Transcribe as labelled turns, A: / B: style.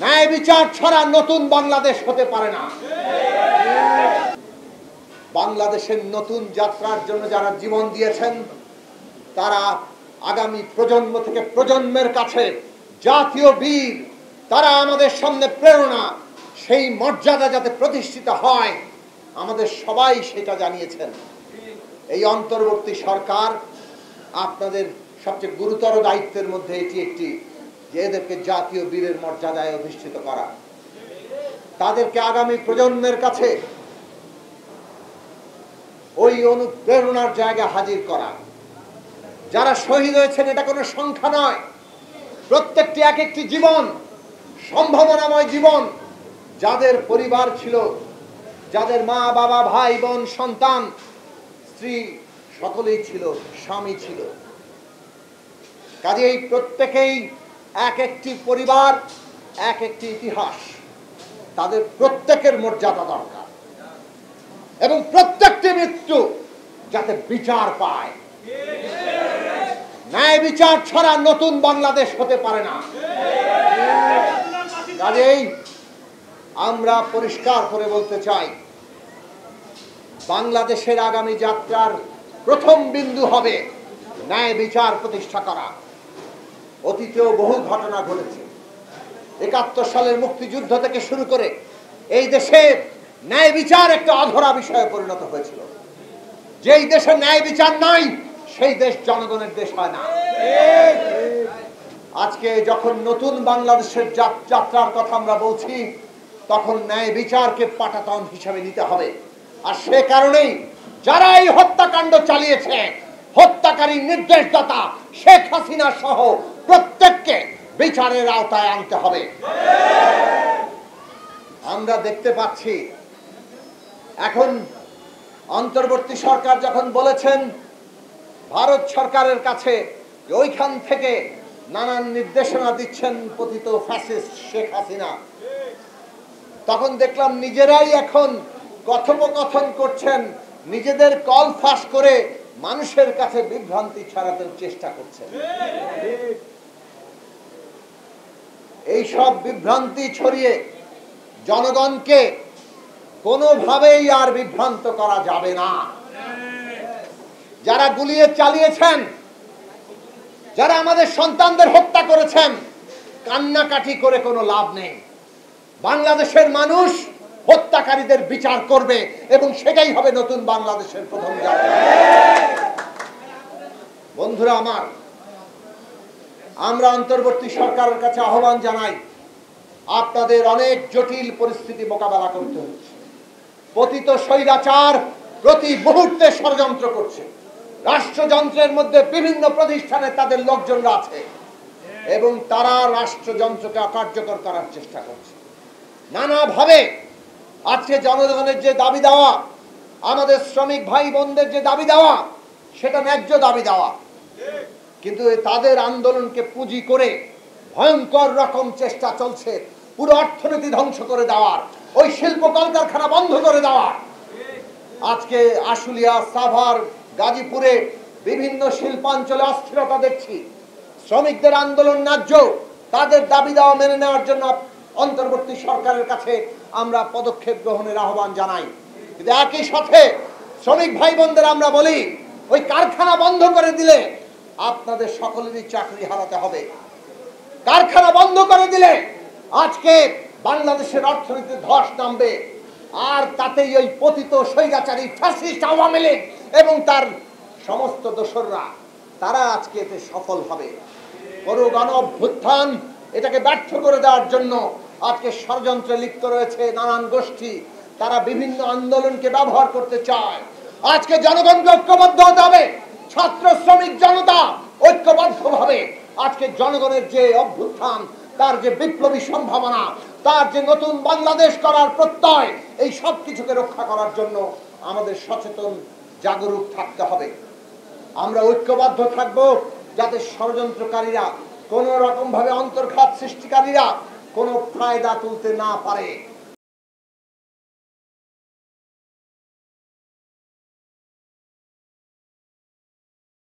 A: ন্যায় বিচার ছাড়া নতুন বাংলাদেশ হতে পারে না। বাংলাদেশের নতুন যাত্রার জন্য যারা জীবন দিয়েছেন তারা আগামী প্রজন্ম থেকে প্রজন্মের কাছে জাতীয় বীর। তারা আমাদের সামনে প্রেরণা। সেই মর্যাদা যাতে প্রতিষ্ঠিত হয় আমাদের সবাই সেটা জানিয়েছেন। এই অন্তর্বর্তী সরকার আপনাদের সবচেয়ে গুরুতর দায়িত্বের মধ্যে এটি একটি, যে এদেরকে জাতীয় বীরের মর্যাদায় অধিষ্ঠিত করা, তাদেরকে আগামী প্রজন্মের কাছে ওই অনুপ্রেরণার জায়গা হাজির করা। যারা শহীদ হয়েছেন এটা কোনো সংখ্যা নয়, প্রত্যেকটি এক একটি জীবন, সম্ভাবনাময় জীবন। যাদের পরিবার ছিল, যাদের মা বাবা ভাই বোন সন্তান স্ত্রী সকলেই ছিল, স্বামী ছিল, কাজেই প্রত্যেকেই এক একটি পরিবার, এক একটি ইতিহাস। তাদের প্রত্যেকের মর্যাদা দরকার এবং প্রত্যেকটি মৃত্যু যাতে বিচার পায়। ন্যায় বিচার ছাড়া নতুন বাংলাদেশ হতে পারে না। কাজেই আমরা পরিষ্কার করে বলতে চাই, বাংলাদেশের আগামী যাত্রার প্রথম বিন্দু হবে ন্যায় বিচার প্রতিষ্ঠা করা। অতীতেও বহু ঘটনা ঘটেছে। ৭১ সালের মুক্তিযুদ্ধ থেকে শুরু করে এই দেশে ন্যায় বিচার একটা অধরা বিষয়ে পরিণত হয়েছিল। যেই দেশে ন্যায় বিচার নাই সেই দেশ জনগণের দেশ হয় না। আজকে যখন নতুন বাংলাদেশের যাত্রার কথা আমরা বলছি, তখন ন্যায় বিচারকে পাটাতন হিসাবে নিতে হবে। আর সে কারণেই যারা এই হত্যাকাণ্ড চালিয়েছে, হত্যাকারী নির্দেশদাতা শেখ হাসিনা সহ প্রত্যেককে বিচারের আওতায় আনতে হবে। আমরা দেখতে পাচ্ছি এখন অন্তর্বর্তী সরকার যখন বলেছেন ভারত সরকারের কাছে ওইখান থেকে নানান নির্দেশনা দিচ্ছেন পতিত ফ্যাসিস্ট শেখ হাসিনা, তখন দেখলাম নিজেরাই এখন কথোপকথন করছেন, নিজেদের কল ফাঁস করে মানুষের কাছে বিভ্রান্তি ছড়াতে চেষ্টা করছেন। এই সব বিভ্রান্তি ছড়িয়ে জনগণকে কোনোভাবেই আর বিভ্রান্ত করা যাবে না। যারা গুলিয়ে চালিয়েছেন, যারা আমাদের সন্তানদের হত্যা করেছেন, কান্নাকাটি করে কোনো লাভ নেই। বাংলাদেশের মানুষ হত্যাকারীদের বিচার করবে এবং সেটাই হবে নতুন বাংলাদেশের প্রথম যাত্রা। বন্ধুরা আমার, আমরা অন্তর্বর্তী সরকারের কাছে আহ্বান জানাই, আপনাদের অনেক জটিল পরিস্থিতি মোকাবেলা করতে হচ্ছে। পতিত স্বৈরাচার প্রতি মুহূর্তে ষড়যন্ত্র করছে। রাষ্ট্রযন্ত্রের মধ্যে বিভিন্ন প্রতিষ্ঠানে তাদের লোকজনরা আছে এবং তারা রাষ্ট্রযন্ত্রকে অকার্যকর করার চেষ্টা করছে নানাভাবে। আজকে জনগণের যে দাবি দেওয়া, আমাদের শ্রমিক ভাই বোনদের যে দাবি দেওয়া, সেটা ন্যায্য দাবি দেওয়া, কিন্তু তাদের আন্দোলনকে পুঁজি করে ভয়ঙ্কর রকম চেষ্টা চলছে পুরো অর্থনীতি ধ্বংস করে দেওয়ার, ওই শিল্প কলকারখানা বন্ধ করে দেওয়ার। আজকে আশুলিয়া, সাভার, গাজীপুরে বিভিন্ন শিল্পাঞ্চলে অস্থিরতা দেখছি। শ্রমিকদের আন্দোলন ন্যায্য, তাদের দাবি দেওয়া মেনে নেওয়ার জন্য অন্তর্বর্তী সরকারের কাছে আমরা পদক্ষেপ গ্রহণের আহ্বান জানাই। কিন্তু একই সাথে শ্রমিক ভাই বোনদের আমরা বলি, ওই কারখানা বন্ধ করে দিলে আপনাদের সকলেরই চাকরি হারাতে হবে। কারখানা বন্ধ করে দিলে আজকে বাংলাদেশের অর্থনীতির ধস নামবে, আর তাতেই ওই পতিত স্বৈরাচারী ফ্যাসিস্ট আওয়ামী লীগ এবং তার সমস্ত দোসররা তারা আজকে এতে সফল হবে। পুরো গণ অভ্যুত্থান এটাকে ব্যর্থ করে দেওয়ার জন্য আজকে ষড়যন্ত্রে লিপ্ত রয়েছে নানান গোষ্ঠী। তারা বিভিন্ন আন্দোলনকে ব্যবহার করতে চায়। আজকে জনগণকে ঐক্যবদ্ধ হতে হবে। ছাত্র শ্রমিক জনতা ঐক্যবদ্ধভাবে আজকে জনগণের যে অভ্যুত্থান, তার যে বিপ্লবী সম্ভাবনা, তার যে নতুন বাংলাদেশ করার প্রত্যয়, এই সব কিছুকে রক্ষা করার জন্য আমাদের সচেতন জাগরুক থাকতে হবে। আমরা ঐক্যবদ্ধ থাকব যাতে ষড়যন্ত্রকারীরা কোন রকম ভাবে, অন্তর্ঘাত সৃষ্টিকারীরা কোনো ফায়দা তুলতে না পারে।